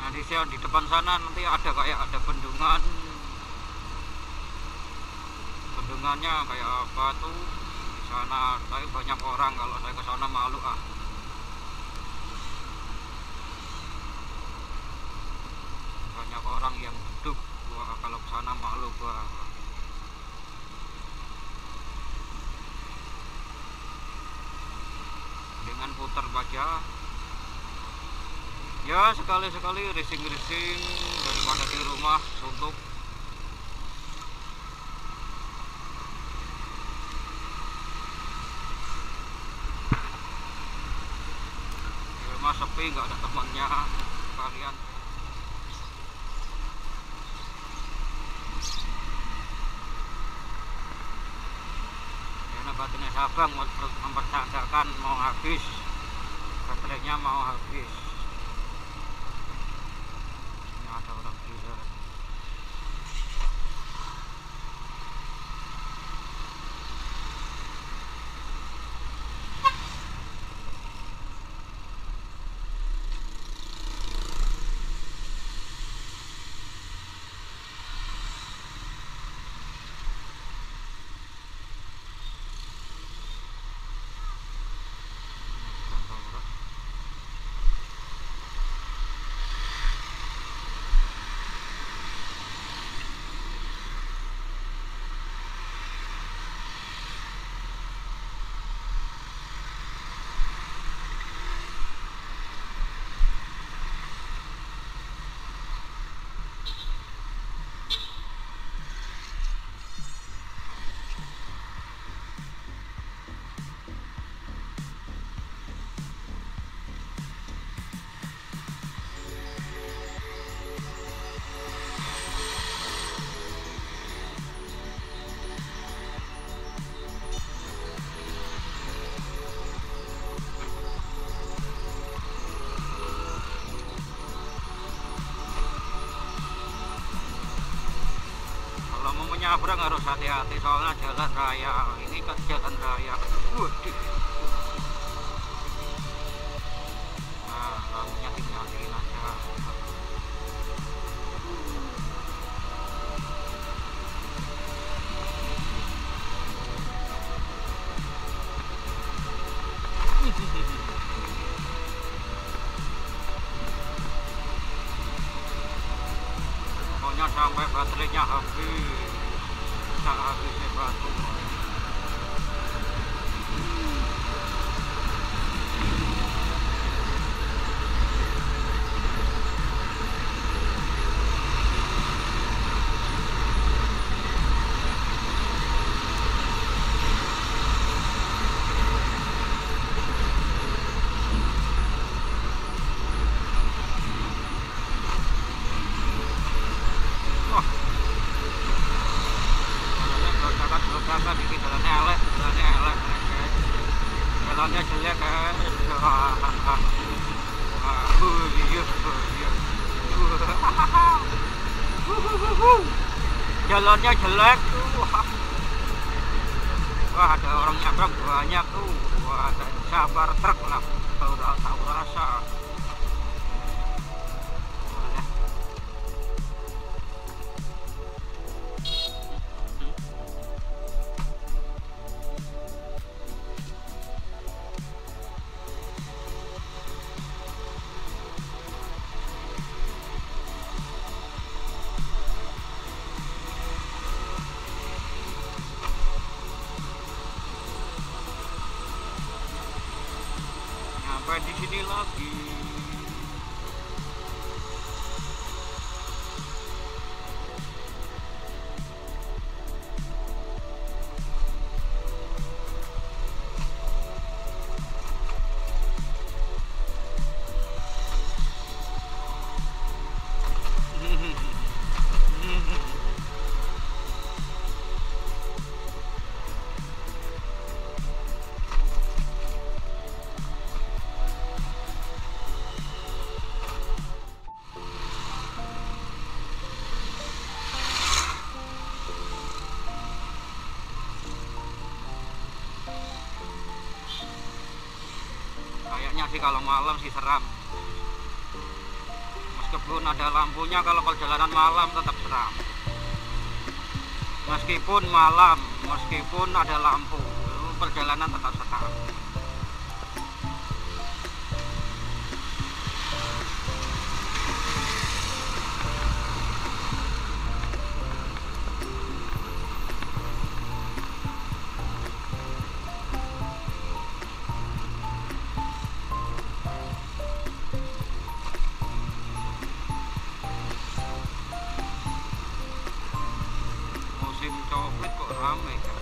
Nanti siang di depan sana nanti ada kayak ada bendungan. Bendungannya kayak apa tuh di sana, tapi banyak orang. Kalau saya ke sana malu ah. Banyak orang yang duduk. Wah, kalau ke sana malu gua. Dengan putar baja. Ya sekali-sekali racing-racing daripada di rumah suntuk. Di rumah sepi, nggak ada temannya kalian. Karena baterainya Sabang mempertandakan mau habis, baterainya mau habis. Ada orang gila. Nyabrang harus hati-hati soalnya jalan raya, ini kan jalan raya. Waduh. Nah, lampunya tinggalin aja. Pokoknya sampai baterainya habis. Tak habisnya batu. Jalannya jelek guys. Jalannya jelek tuh. Wah, ada orang nyabrang banyak tuh. Wah, ada sabar truk lah. Kalau udah tahu rasa. Sampai di sini lagi. Kayaknya sih kalau malam sih seram. meskipun ada lampunya, kalau perjalanan malam tetap seram. Meskipun malam, meskipun ada lampu, perjalanan tetap seram. Musim copet kok ramai kan?